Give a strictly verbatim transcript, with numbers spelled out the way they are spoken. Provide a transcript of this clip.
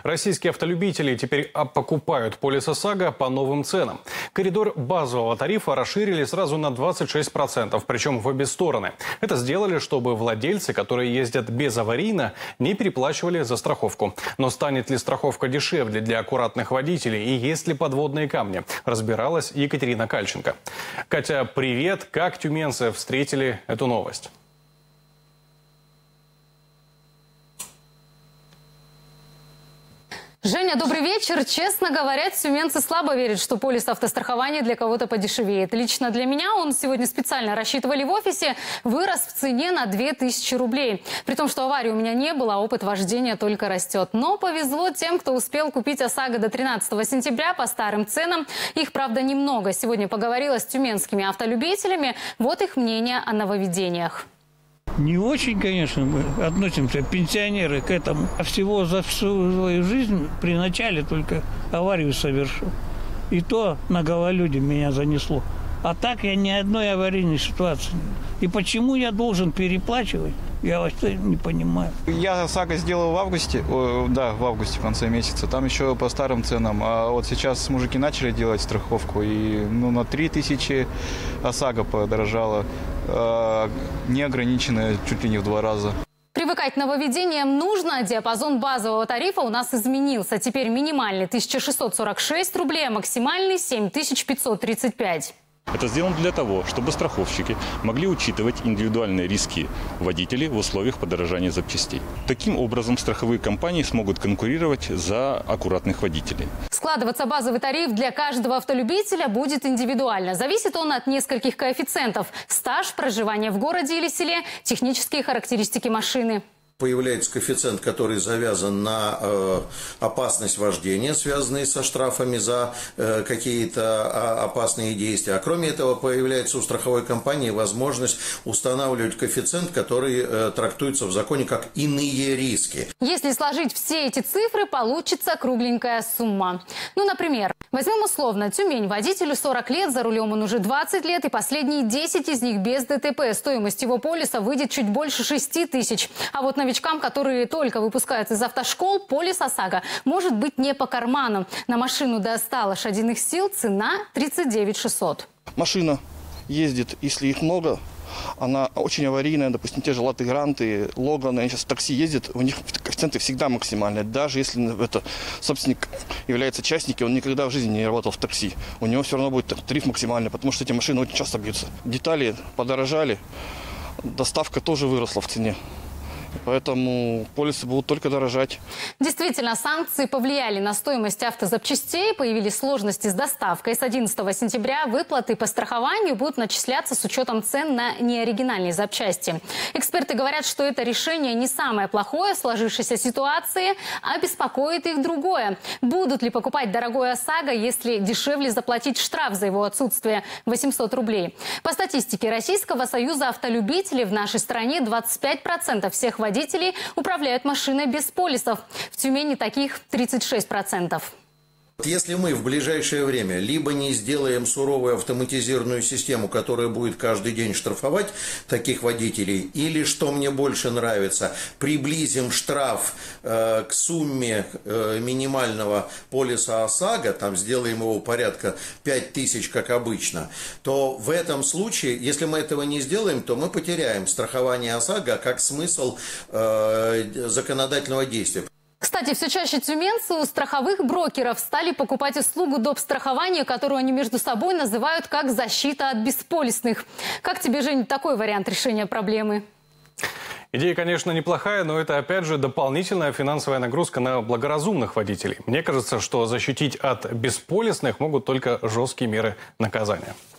Российские автолюбители теперь покупают полис ОСАГО по новым ценам. Коридор базового тарифа расширили сразу на двадцать шесть процентов, причем в обе стороны. Это сделали, чтобы владельцы, которые ездят безаварийно, не переплачивали за страховку. Но станет ли страховка дешевле для аккуратных водителей и есть ли подводные камни? Разбиралась Екатерина Кальченко. Катя, привет! Как тюменцы встретили эту новость? Женя, добрый вечер. Честно говоря, тюменцы слабо верят, что полис автострахования для кого-то подешевеет. Лично для меня он сегодня специально рассчитывали в офисе, вырос в цене на две тысячи рублей. При том, что аварии у меня не было, а опыт вождения только растет. Но повезло тем, кто успел купить ОСАГО до тринадцатого сентября по старым ценам. Их, правда, немного. Сегодня поговорила с тюменскими автолюбителями. Вот их мнение о нововведениях. Не очень, конечно, мы относимся, пенсионеры, к этому. А всего за всю свою жизнь при начале только аварию совершил. И то на гололеде меня занесло. А так я ни одной аварийной ситуации. И почему я должен переплачивать, я вообще не понимаю. Я ОСАГО сделал в августе, о, да, в августе, в конце месяца. Там еще по старым ценам. А вот сейчас мужики начали делать страховку, и ну, на три тысячи ОСАГО подорожало. А, неограниченное чуть ли не в два раза. Привыкать к нововведениям нужно. Диапазон базового тарифа у нас изменился. Теперь минимальный тысяча шестьсот сорок шесть рублей, а максимальный семь тысяч пятьсот тридцать пять. Это сделано для того, чтобы страховщики могли учитывать индивидуальные риски водителей в условиях подорожания запчастей. Таким образом, страховые компании смогут конкурировать за аккуратных водителей. Складываться базовый тариф для каждого автолюбителя будет индивидуально. Зависит он от нескольких коэффициентов: стаж, проживание в городе или селе, технические характеристики машины. Появляется коэффициент, который завязан на э, опасность вождения, связанные со штрафами за э, какие-то опасные действия. А кроме этого, появляется у страховой компании возможность устанавливать коэффициент, который э, трактуется в законе как иные риски. Если сложить все эти цифры, получится кругленькая сумма. Ну, например, возьмем условно Тюмень. Водителю сорок лет, за рулем он уже двадцать лет, и последние десять из них без ДТП. Стоимость его полиса выйдет чуть больше шести тысяч. А вот новичкам, которые только выпускаются из автошкол, полис ОСАГО может быть не по карману. На машину до ста лошадиных сил цена тридцать девять тысяч шестьсот. Машина ездит, если их много, она очень аварийная. Допустим, те же Латы Гранты, Логаны, они сейчас в такси ездят, у них коэффициенты всегда максимальные. Даже если это собственник является частником, он никогда в жизни не работал в такси. У него все равно будет тариф максимальный, потому что эти машины очень часто бьются. Детали подорожали, доставка тоже выросла в цене. Поэтому полисы будут только дорожать. Действительно, санкции повлияли на стоимость автозапчастей, появились сложности с доставкой. С одиннадцатого сентября выплаты по страхованию будут начисляться с учетом цен на неоригинальные запчасти. Эксперты говорят, что это решение не самое плохое в сложившейся ситуации, а беспокоит их другое. Будут ли покупать дорогое ОСАГО, если дешевле заплатить штраф за его отсутствие – восемьсот рублей? По статистике Российского союза автолюбителей в нашей стране двадцать пять процентов всех водителей управляют машиной без полисов. В Тюмени таких тридцать шесть процентов. Если мы в ближайшее время либо не сделаем суровую автоматизированную систему, которая будет каждый день штрафовать таких водителей, или, что мне больше нравится, приблизим штраф э, к сумме э, минимального полиса ОСАГО, там сделаем его порядка пять тысяч, как обычно, то в этом случае, если мы этого не сделаем, то мы потеряем страхование ОСАГО как смысл э, законодательного действия. Кстати, все чаще тюменцы у страховых брокеров стали покупать услугу доп. Страхования, которую они между собой называют как защита от бесполисных. Как тебе, Жень, такой вариант решения проблемы? Идея, конечно, неплохая, но это, опять же, дополнительная финансовая нагрузка на благоразумных водителей. Мне кажется, что защитить от бесполисных могут только жесткие меры наказания.